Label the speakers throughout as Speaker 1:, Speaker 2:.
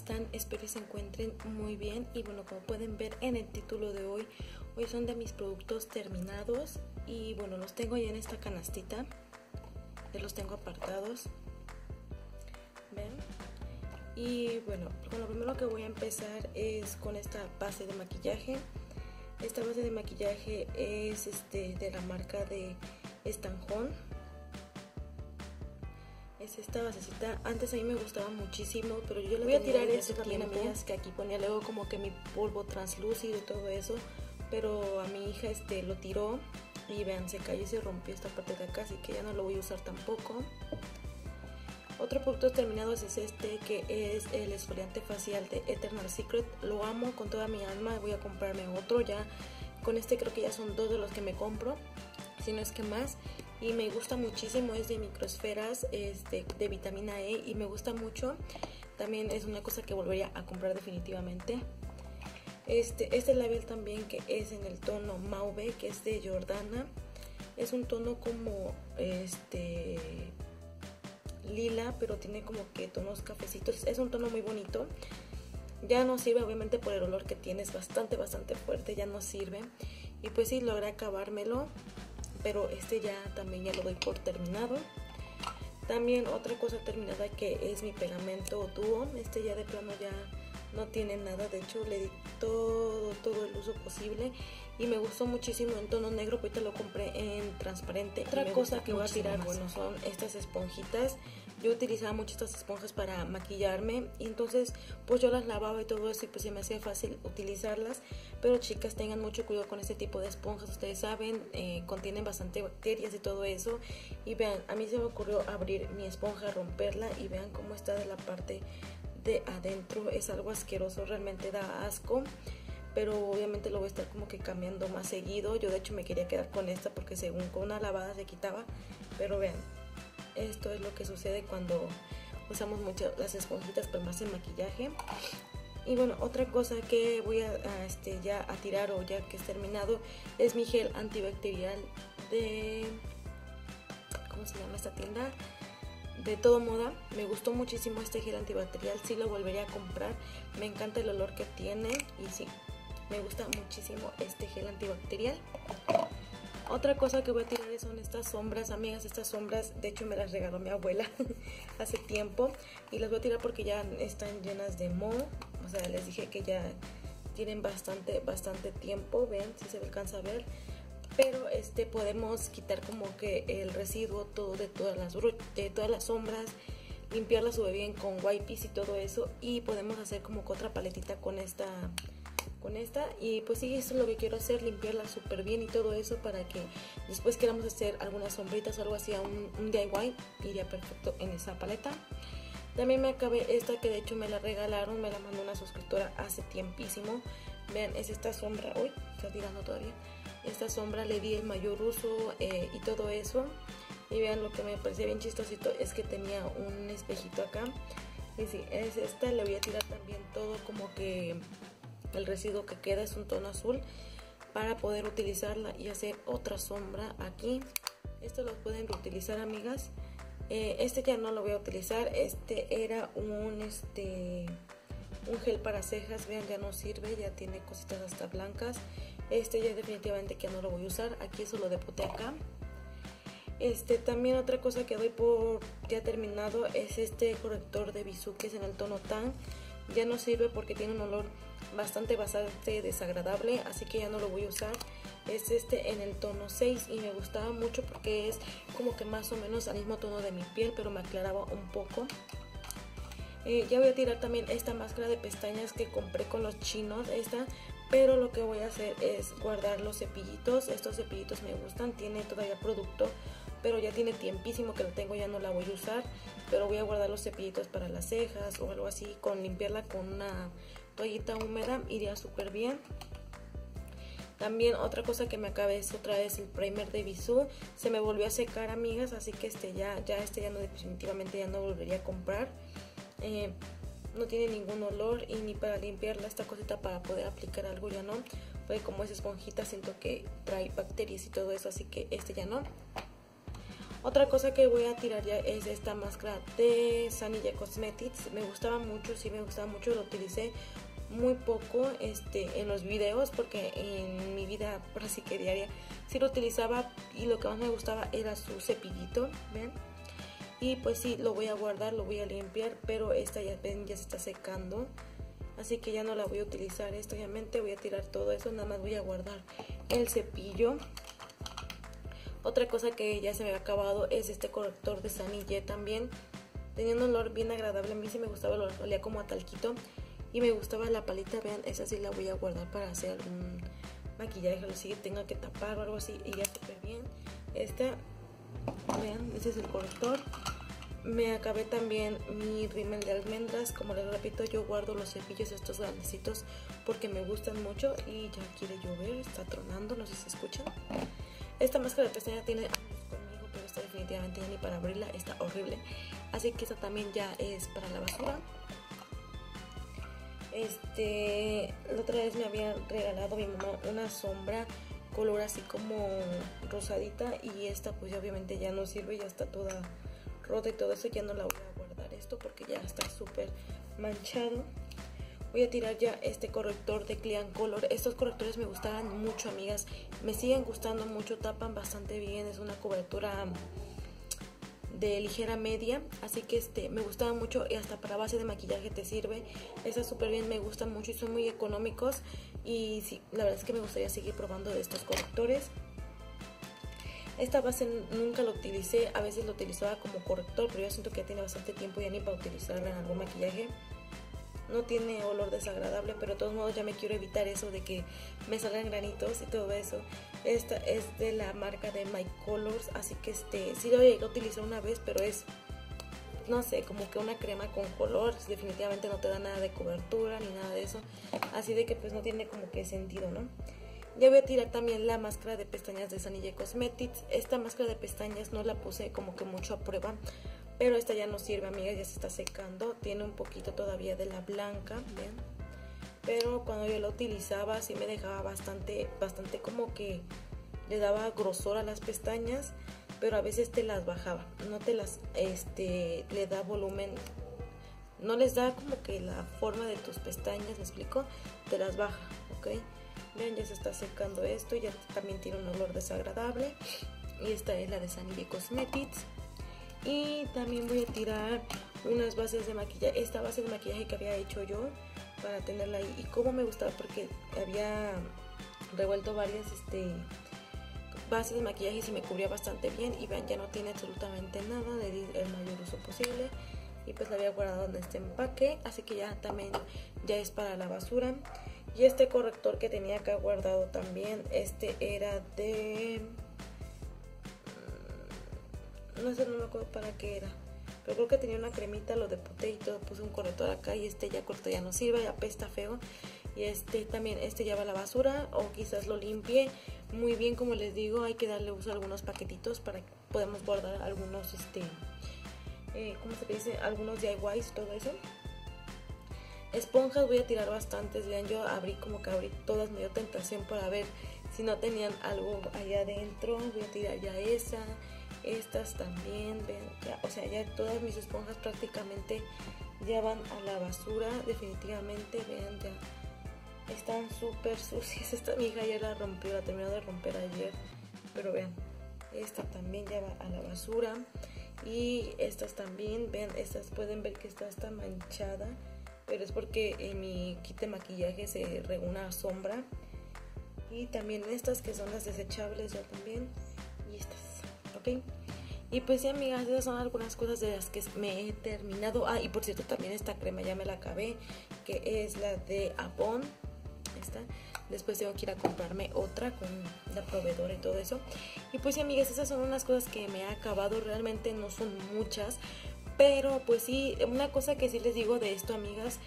Speaker 1: están? Espero que se encuentren muy bien. Y bueno, como pueden ver en el título de hoy son de mis productos terminados. Y bueno, los tengo ya en esta canastita. Ya los tengo apartados. ¿Ven? Y bueno, con lo primero que voy a empezar es con esta base de maquillaje. Esta base de maquillaje es de la marca de Estanjón. Es esta basecita. Antes a mí me gustaba muchísimo, pero yo le voy a tirar eso también, amigas, que aquí ponía luego como que mi polvo translúcido y todo eso, pero a mi hija lo tiró y vean, se cayó y se rompió esta parte de acá, así que ya no lo voy a usar tampoco. Otro producto terminado es que es el exfoliante facial de Eternal Secret. Lo amo con toda mi alma, voy a comprarme otro ya. Con creo que ya son 2 de los que me compro, si no es que más. Y me gusta muchísimo, es de microesferas, de vitamina E y me gusta mucho. También es una cosa que volvería a comprar definitivamente. Este labial también, que es en el tono Mauve, que es de Jordana. Es un tono como lila, pero tiene como que tonos cafecitos. Es un tono muy bonito. Ya no sirve, obviamente, por el olor que tiene, es bastante fuerte, ya no sirve. Y pues sí, logré acabármelo, pero también ya lo doy por terminado. También otra cosa terminada que es mi pegamento dúo. Ya de plano ya no tiene nada, de hecho le di todo el uso posible y me gustó muchísimo en tono negro. Ahorita lo compré en transparente. Otra cosa que voy a tirar, bueno, son estas esponjitas. Yo utilizaba mucho estas esponjas para maquillarme y entonces pues yo las lavaba y todo eso y pues se me hacía fácil utilizarlas. Pero chicas, tengan mucho cuidado con este tipo de esponjas. Ustedes saben, contienen bastante bacterias y todo eso. Y vean, a mí se me ocurrió abrir mi esponja, romperla y vean cómo está de la parte de adentro. Es algo asqueroso, realmente da asco. Pero obviamente lo voy a estar como que cambiando más seguido. Yo de hecho me quería quedar con esta porque según con una lavada se quitaba. Pero vean, esto es lo que sucede cuando usamos mucho las esponjitas para más el maquillaje. Y bueno, otra cosa que voy ya a tirar, o ya que es terminado, es mi gel antibacterial de... ¿cómo se llama esta tienda? De Todo Moda. Me gustó muchísimo este gel antibacterial, sí lo volvería a comprar. Me encanta el olor que tiene y sí, me gusta muchísimo este gel antibacterial. Otra cosa que voy a tirar son estas sombras, amigas. Estas sombras, de hecho, me las regaló mi abuela hace tiempo. Y las voy a tirar porque ya están llenas de moho. O sea, les dije que ya tienen bastante tiempo. Ven, si se alcanza a ver. Pero podemos quitar como que el residuo de todas las sombras. Limpiarla súper bien con wipes y todo eso. Y podemos hacer como que otra paletita con esta. Y pues sí, esto es lo que quiero hacer, limpiarla súper bien y todo eso, para que después queramos hacer algunas sombritas o algo así, un DIY, iría perfecto en esa paleta. También me acabé esta, que de hecho me la regalaron, me la mandó una suscriptora hace tiempísimo. Vean, es esta sombra, uy, está tirando todavía. Esta sombra le di el mayor uso y todo eso. Y vean, lo que me parecía bien chistosito es que tenía un espejito acá. Y sí, es esta, le voy a tirar también todo como que el residuo que queda, es un tono azul, para poder utilizarla y hacer otra sombra aquí. Esto lo pueden reutilizar, amigas. Ya no lo voy a utilizar. Era un gel para cejas. Vean, ya no sirve, ya tiene cositas hasta blancas. Ya definitivamente que no lo voy a usar. Aquí eso lo depoté acá. También otra cosa que doy por ya terminado es corrector de Bisú, que es en el tono Tan. Ya no sirve porque tiene un olor bastante desagradable, así que ya no lo voy a usar. Es en el tono 6 y me gustaba mucho porque es como que más o menos al mismo tono de mi piel, pero me aclaraba un poco. Ya voy a tirar también esta máscara de pestañas que compré con los chinos, pero lo que voy a hacer es guardar los cepillitos. Estos cepillitos me gustan, tiene todavía producto, pero ya tiene tiempísimo que lo tengo, ya no la voy a usar. Pero voy a guardar los cepillitos para las cejas o algo así, con limpiarla con una toallita húmeda, iría súper bien. También otra cosa que me acabé es otra vez el primer de Bisú. Se me volvió a secar, amigas, así que ya no, definitivamente ya no volvería a comprar. No tiene ningún olor y ni para limpiarla, esta cosita para poder aplicar algo ya no, porque como es esponjita siento que trae bacterias y todo eso, así que ya no. Otra cosa que voy a tirar ya es esta máscara de Sanille Cosmetics. Me gustaba mucho, sí me gustaba mucho, lo utilicé muy poco en los videos porque en mi vida así que diaria sí lo utilizaba y lo que más me gustaba era su cepillito, ¿ven? Y pues sí, lo voy a guardar, lo voy a limpiar, pero esta ya ven, ya se está secando, así que ya no la voy a utilizar. Esto obviamente voy a tirar todo eso, nada más voy a guardar el cepillo. Otra cosa que ya se me ha acabado es este corrector de Sanille también. Tenía un olor bien agradable, a mí sí me gustaba el olor, olía como a talquito. Y me gustaba la palita, vean, esa sí la voy a guardar para hacer algún maquillaje, o si tenga que tapar o algo así, y ya súper bien. Esta, vean, ese es el corrector. Me acabé también mi rímel de almendras. Como les repito, yo guardo los cepillos estos grandecitos porque me gustan mucho. Y ya quiere llover, está tronando, no sé si se escuchan. Esta máscara de pestaña tiene años conmigo, pero esta definitivamente ya ni para abrirla, está horrible. Así que esta también ya es para la basura. La otra vez me había regalado mi mamá una sombra color así como rosadita, y esta pues ya obviamente ya no sirve, ya está toda rota y todo eso. Ya no la voy a guardar esto porque ya está súper manchado. Voy a tirar ya este corrector de Clean Color. Estos correctores me gustaban mucho, amigas, me siguen gustando mucho, tapan bastante bien, es una cobertura de ligera media, así que me gustaba mucho, y hasta para base de maquillaje te sirve. Está súper bien, me gustan mucho y son muy económicos, y sí, la verdad es que me gustaría seguir probando de estos correctores. Esta base nunca lo utilicé, a veces lo utilizaba como corrector, pero yo siento que ya tiene bastante tiempo ya ni para utilizarla en algún maquillaje. No tiene olor desagradable, pero de todos modos ya me quiero evitar eso de que me salgan granitos y todo eso. Esta es de la marca de My Colors, así que sí lo llegué a utilizar una vez, pero es, no sé, como que una crema con color. Definitivamente no te da nada de cobertura ni nada de eso, así de que pues no tiene como que sentido, ¿no? Ya voy a tirar también la máscara de pestañas de Sanille Cosmetics. Esta máscara de pestañas no la puse como que mucho a prueba, pero esta ya no sirve, amigas, ya se está secando. Tiene un poquito todavía de la blanca, ¿ven? Pero cuando yo la utilizaba sí me dejaba bastante como que le daba grosor a las pestañas, pero a veces te las bajaba, no te las, le da volumen, no les da como que la forma de tus pestañas, ¿me explico? Te las baja, ¿ok? Vean, ya se está secando esto, ya también tiene un olor desagradable. Y esta es la de Sanille Cosmetics. Y también voy a tirar unas bases de maquillaje, esta base de maquillaje que había hecho yo para tenerla ahí. Y como me gustaba porque había revuelto varias bases de maquillaje y se me cubría bastante bien. Y vean, ya no tiene absolutamente nada, le di el mayor uso posible. Y pues la había guardado en este empaque, así que ya también ya es para la basura. Y este corrector que tenía acá guardado también, era de... no sé, no me acuerdo para qué era, pero creo que tenía una cremita, lo deputé y todo, puse un corrector acá, y ya corto ya no sirve, apesta feo. Y también ya va a la basura, o quizás lo limpie muy bien. Como les digo, hay que darle uso a algunos paquetitos para que podamos guardar algunos ¿cómo se dice? Algunos DIYs, todo eso. Esponjas voy a tirar bastantes, vean, yo abrí todas, me dio tentación para ver si no tenían algo allá adentro. Voy a tirar ya estas también, vean, ya, o sea, ya todas mis esponjas prácticamente ya van a la basura, definitivamente. Vean, ya están súper sucias. Esta mi hija ya la rompió, la terminó de romper ayer, pero vean, esta también ya va a la basura. Y estas también, vean, estas pueden ver que esta está manchada, pero es porque en mi kit de maquillaje se regó una sombra. Y también estas que son las desechables ya también, y estas, ok. Y pues sí, amigas, esas son algunas cosas de las que me he terminado. Ah, y por cierto, también esta crema ya me la acabé, que es la de Avon, esta. Después tengo que ir a comprarme otra con la proveedora y todo eso. Y pues sí, amigas, esas son unas cosas que me he acabado. Realmente no son muchas, pero pues sí, una cosa que sí les digo de esto, amigas,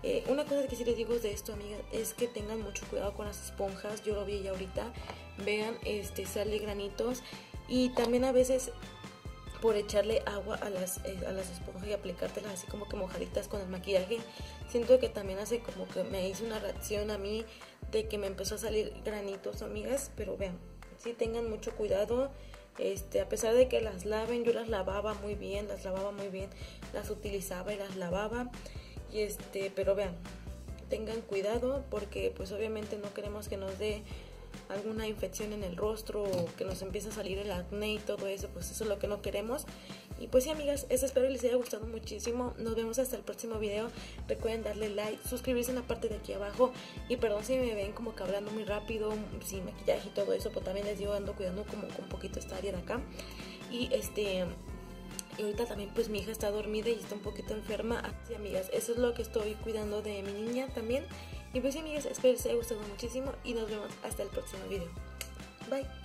Speaker 1: es que tengan mucho cuidado con las esponjas. Yo lo vi ya ahorita, vean, sale granitos. Y también a veces por echarle agua a las esponjas y aplicártelas así como que mojaditas con el maquillaje, siento que también hace como que me hizo una reacción a mí de que me empezó a salir granitos, amigas. Pero vean, sí tengan mucho cuidado. A pesar de que las laven, yo las lavaba muy bien, las utilizaba y las lavaba. Pero vean, tengan cuidado porque pues obviamente no queremos que nos dé alguna infección en el rostro o que nos empiece a salir el acné y todo eso, pues eso es lo que no queremos. Y pues sí, amigas, eso espero que les haya gustado muchísimo. Nos vemos hasta el próximo video. Recuerden darle like, suscribirse en la parte de aquí abajo. Y perdón si me ven como que hablando muy rápido, sin maquillaje y todo eso, pero también les digo, ando cuidando como con un poquito esta área de acá. Y ahorita también pues mi hija está dormida y está un poquito enferma. Así, amigas, eso es lo que estoy cuidando de mi niña también. Y pues sí, amigas, espero que les haya gustado muchísimo y nos vemos hasta el próximo video. Bye.